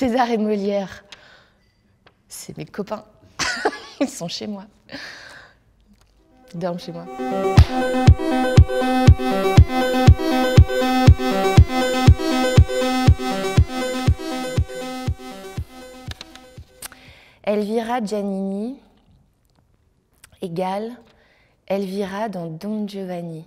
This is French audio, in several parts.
César et Molière, c'est mes copains. Ils sont chez moi. Ils dorment chez moi. Elvira Giannini égale Elvira dans Don Giovanni.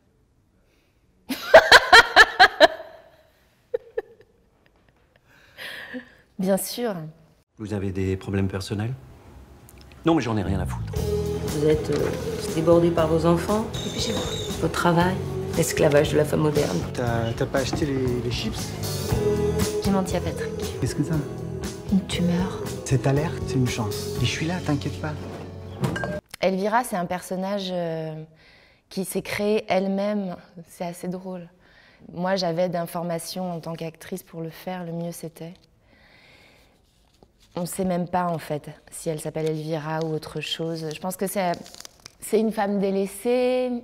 Bien sûr. Vous avez des problèmes personnels? Non, mais j'en ai rien à foutre. Vous êtes débordé par vos enfants, dépêchez-vous. Votre travail, l'esclavage de la femme moderne. T'as pas acheté les chips? J'ai menti à Patrick. Qu'est-ce que ça? Une tumeur. Cette alerte, c'est une chance. Et je suis là, t'inquiète pas. Elvira, c'est un personnage qui s'est créé elle-même. C'est assez drôle. Moi, j'avais d'informations en tant qu'actrice pour le faire, le mieux c'était. On ne sait même pas, en fait, si elle s'appelle Elvira ou autre chose. Je pense que c'est une femme délaissée.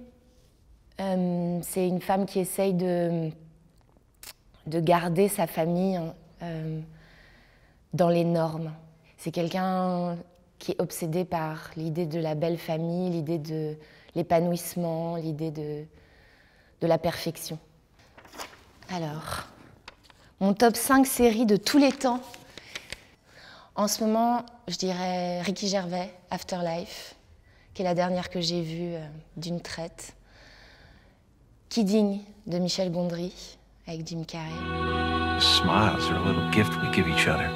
C'est une femme qui essaye de garder sa famille dans les normes. C'est quelqu'un qui est obsédé par l'idée de la belle famille, l'idée de l'épanouissement, l'idée de la perfection. Alors, mon top 5 séries de tous les temps. En ce moment, je dirais Ricky Gervais, Afterlife, qui est la dernière que j'ai vue d'une traite. Kidding de Michel Gondry avec Jim Carrey. Smiles are a little gift we give each other.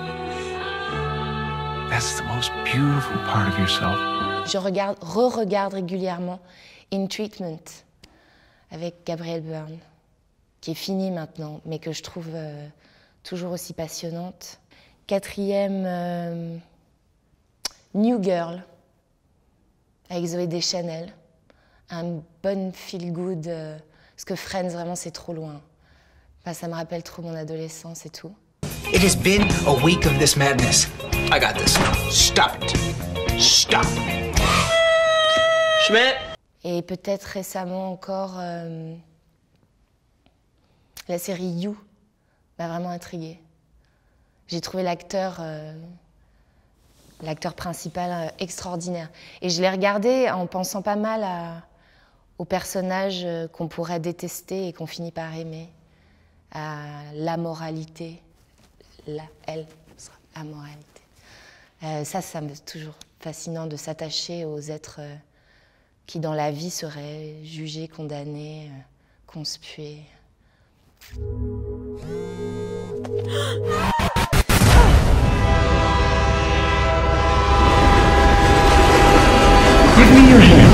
That's the most beautiful part of yourself. Je re-regarde régulièrement In Treatment avec Gabrielle Byrne, qui est finie maintenant, mais que je trouve toujours aussi passionnante. 4e, New Girl, avec Zooey Deschanel. Un bon feel-good, parce que Friends, vraiment, c'est trop loin. Enfin, ça me rappelle trop mon adolescence et tout. It has been a week of this madness. I got this. Stop it. Stop. Schmidt! Et peut-être récemment encore, la série You m'a vraiment intriguée. J'ai trouvé l'acteur principal extraordinaire. Et je l'ai regardé en pensant pas mal aux personnages qu'on pourrait détester et qu'on finit par aimer. À l'amoralité. Elle sera amoralité. Ça me toujours fascinant de s'attacher aux êtres qui, dans la vie, seraient jugés, condamnés, conspués. Give me your hand.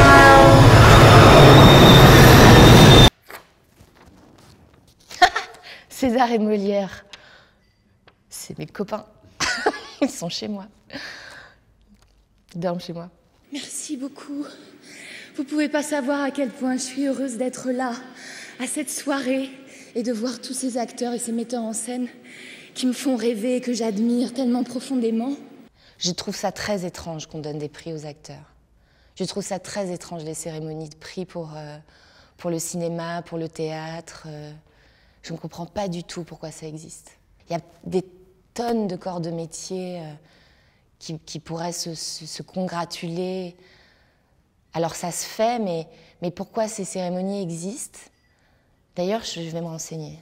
César et Molière, c'est mes copains. Ils sont chez moi. Ils dorment chez moi. Merci beaucoup. Vous pouvez pas savoir à quel point je suis heureuse d'être là, à cette soirée, et de voir tous ces acteurs et ces metteurs en scène qui me font rêver et que j'admire tellement profondément. Je trouve ça très étrange qu'on donne des prix aux acteurs. Je trouve ça très étrange, les cérémonies de prix pour le cinéma, pour le théâtre. Je ne comprends pas du tout pourquoi ça existe. Il y a des tonnes de corps de métier qui pourraient se congratuler. Alors ça se fait, mais pourquoi ces cérémonies existent? D'ailleurs, je vais me renseigner.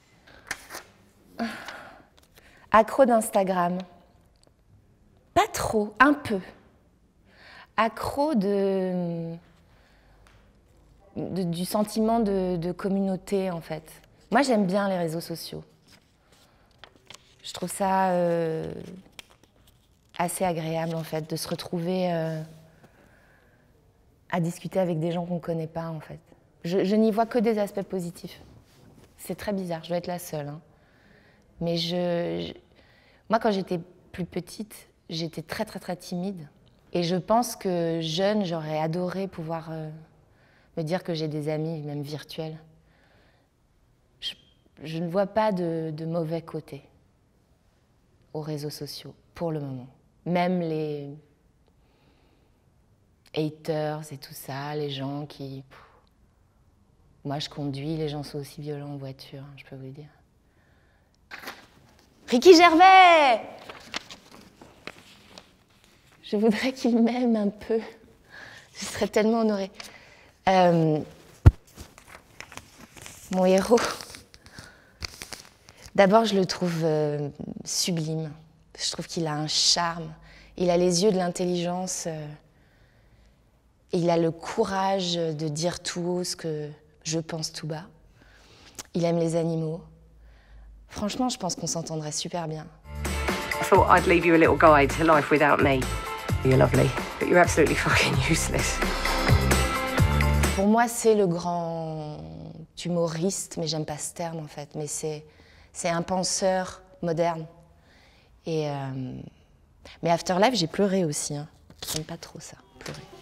Accro d'Instagram. Pas trop, un peu. Accro du sentiment de communauté, en fait. Moi, j'aime bien les réseaux sociaux. Je trouve ça assez agréable, en fait, de se retrouver à discuter avec des gens qu'on ne connaît pas, en fait. Je n'y vois que des aspects positifs. C'est très bizarre, je dois être la seule. Hein. Mais moi, quand j'étais plus petite, j'étais très, très, très timide. Et je pense que jeune, j'aurais adoré pouvoir me dire que j'ai des amis, même virtuels. Je ne vois pas de mauvais côté aux réseaux sociaux, pour le moment. Même les haters et tout ça, les gens qui... Moi, je conduis, les gens sont aussi violents en voiture, je peux vous le dire. Ricky Gervais! Je voudrais qu'il m'aime un peu. Je serais tellement honorée. Mon héros. D'abord, je le trouve sublime. Je trouve qu'il a un charme. Il a les yeux de l'intelligence. Il a le courage de dire tout haut ce que je pense tout bas. Il aime les animaux. Franchement, je pense qu'on s'entendrait super bien. I thought I'd leave you a little guide to life without me. You're lovely, but you're absolutely fucking useless. Pour moi, c'est le grand humoriste, mais j'aime pas ce terme en fait, mais c'est un penseur moderne. Mais Afterlife, j'ai pleuré aussi. Hein. J'aime pas trop ça, pleurer.